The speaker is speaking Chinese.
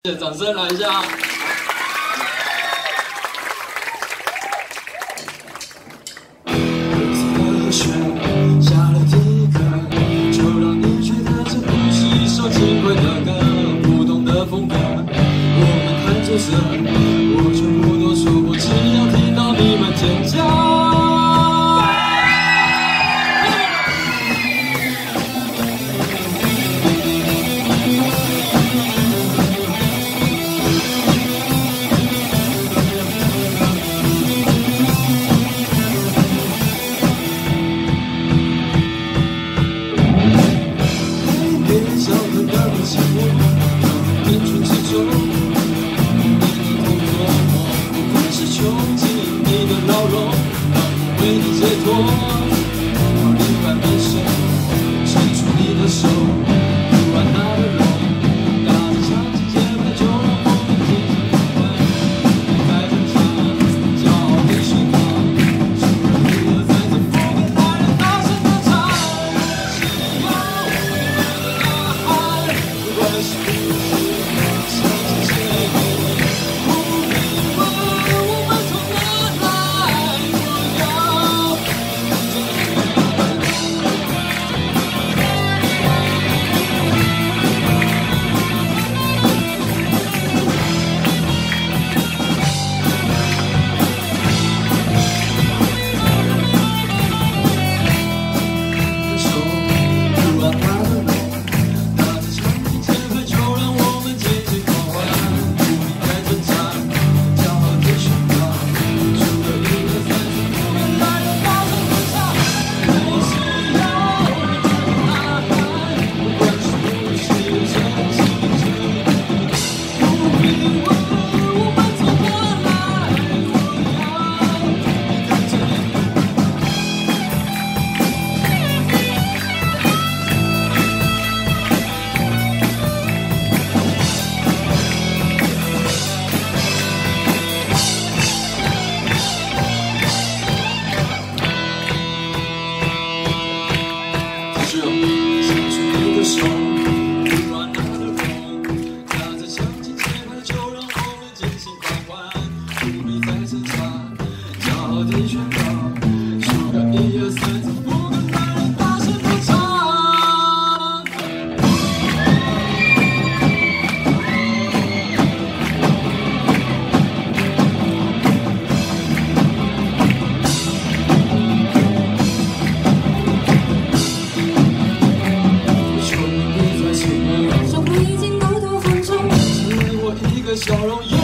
谢谢掌声来一下。雪下了第一刻，就让你觉得这不是一首轻快的歌，不同的风格，我们看着色，我就不多说，我只要听到你们尖叫。 为你解脱，我另外没手，伸出你的手，不管哪个人，打着枪击节拍，就让我们尽情狂欢。在这场骄傲的时光，就让你我在这风跟男人大声的唱，只要我们呐喊，不管是不是相信谁，不必问我们从哪来。 手，不管哪个人，拿着枪击节拍，就让我们尽情狂欢。不必再挣扎，骄傲地宣告，数个1、2、3，不跟男人大声地唱。笑容。